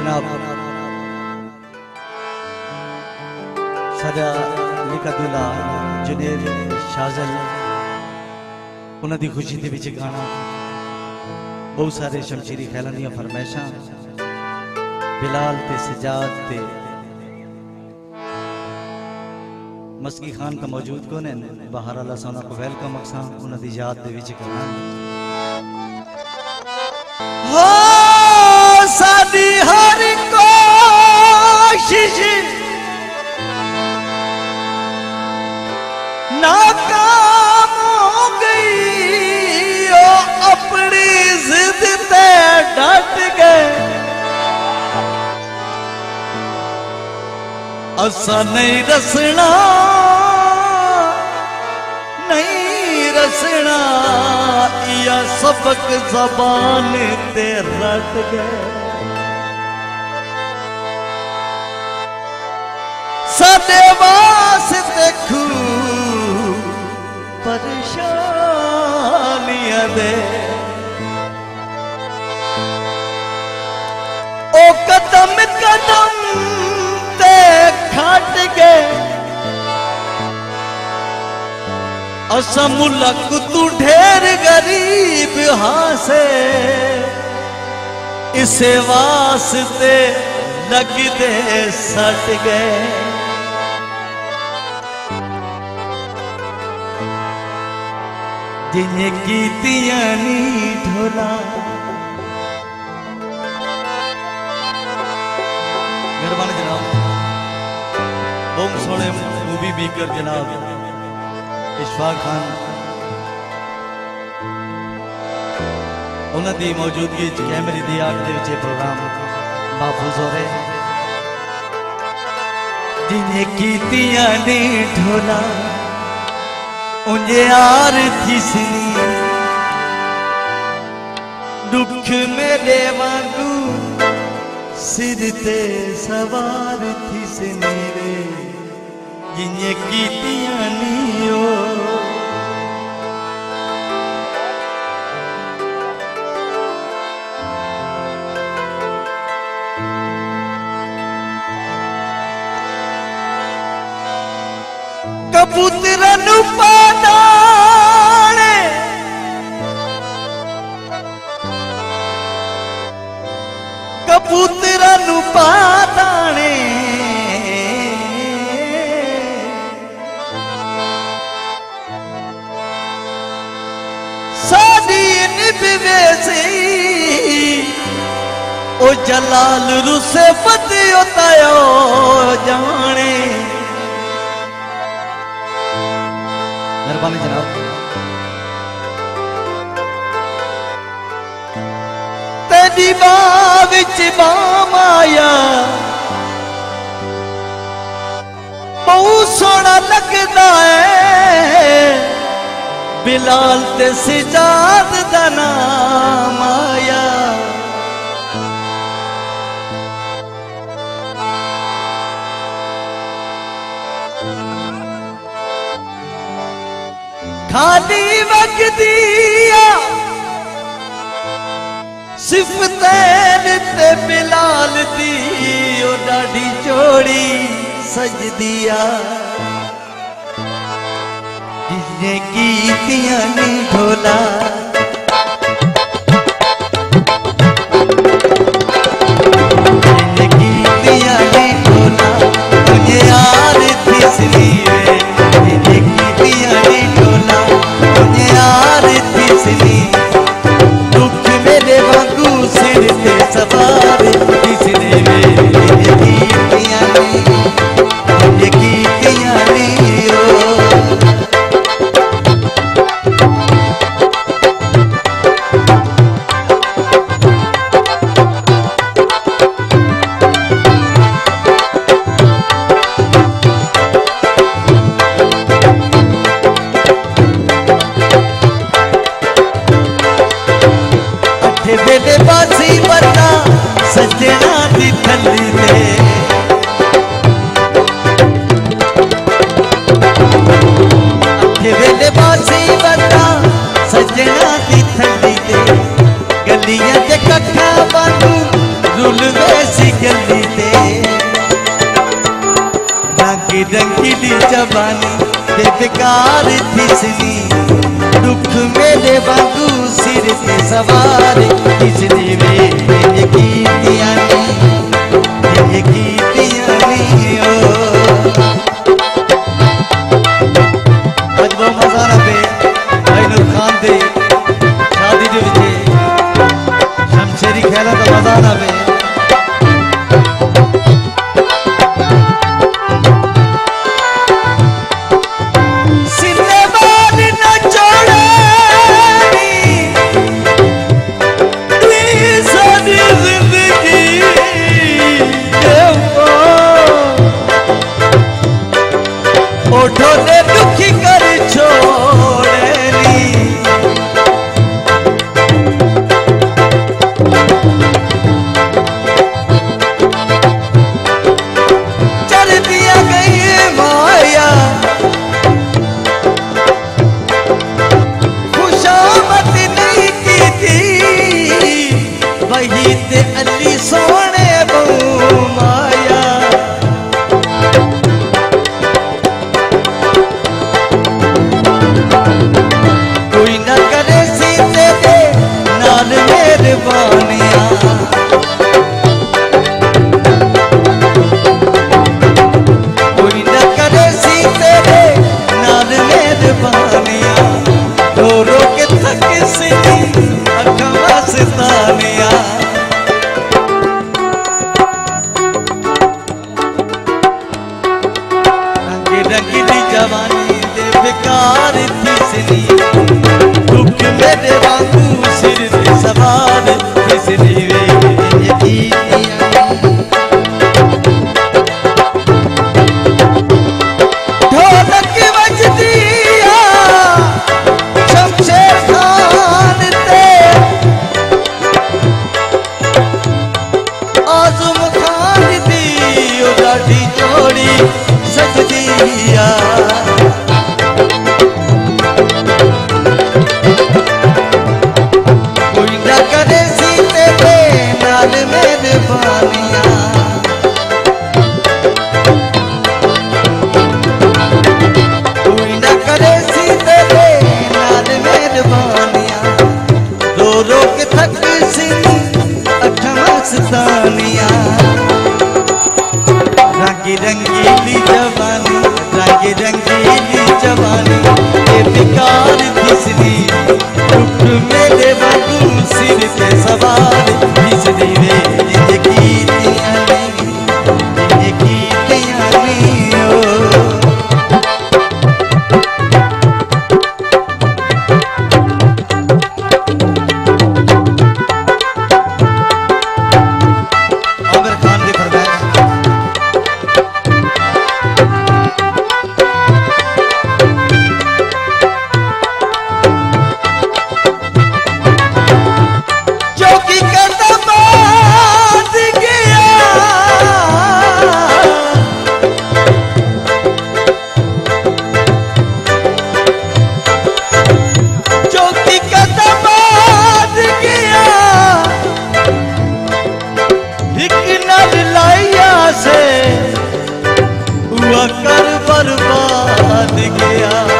जनाब साडा लिखा दूल्हा जुनेर शाजल उन्होंने खुशी के विच गाना बहुत सारे शमशीरी ख्यालों दी फरमाइशां बिलाल ते सजाद ते मस्की खान का मौजूद कौन है बाहर अल्लाह सोना को वेलकम अक्सा उन्होंने याद दे विच गाना हो साडी हर कोशिश नाकाम हो गई ओ अपनी जिद ते डट गए असा नहीं रसना नहीं रसना या सबक जबान ते रट गए साडे वास्ते परेशानियां दे ओ कदम कदम ते खट गए असा मुल्क तू ढेर गरीब हासे इसे वास्ते लगदे सट गए जिन्हें कीतियां नी ढोला मेहरबानी जनाब बहुत सोहने मूवी मेकर जनाब इशफाक खान उन्होंने मौजूदगी कैमरे की आग के प्रोग्राम महफूज हो रहे जिन्हें कीतियां नी ढोला उन्हें यार थी सनी दुख मेरे वांगू सिर ते सवार थी सनेरे जिन्हें कीतियां नी ओ कबूतरन पादाने कबूतरन पादाने साडी निभवे सी ओ जलाल रुसे फते होतायो जाने मेहरबानी जनाब तेरी बाह विच बाम आया बहुत सोहना लगदा है बिलाल ते सजाद दा नाम आया खाली वक्त दिया सिफतैन ते बिलाल दी ओ डाढ़ी जोड़ी सज दिया जिन्हें कीतियां नी ढोला जिन्हें कीतियां नी ढोला तुझे यार थी सनी जिन्हें कीतियां नी ढोला तुझे यार थी सनी दुख मेरे वांगू सिर ते सवार किसने मेरे कीतियां नी ओ ऐसी गली ते रंगी रंगीली जवानी ते बेकार थिसनी दुख मेरे वांगू सिर ते सवार थिसनी वे ये कीतियां नी ओ अज वो मजा ना पे भाई नूर खान दे शादी दे विच शमशेरी खेला तो मजा ना पे दुखी कर छोड़नी चल दिया गई माया खुशामत नहीं की थी वही ते अली सोने बहु माया मेहरबानियां कोई न करे सी तेरे नाल मेहरबानियां रो रो के थक सी अखां वास्तानियां रंगी रंगीली जवानी दे बेकार थिसनी दुख मेरे वांगू सिर ते सवार थिसनी वे ये कीतियां ढोलक बजदी आ शमशेर खान ते आज़म खान दी ओ लाडी जोड़ी सजदी आ मेहरबानियां कोई न करे सी तेरे नाल मेहरबानियां रो रो के थक सी अखां वास्तानियां रंगी रंगीली जवानी रंगी रंगीली जवानी ये बेकार थिसनी दुख मेरे वांगू सिर ते सवार थिसनी वे ये कीतियां नी ओ आमिर खान दी फरमाइश कर बर्बाद गया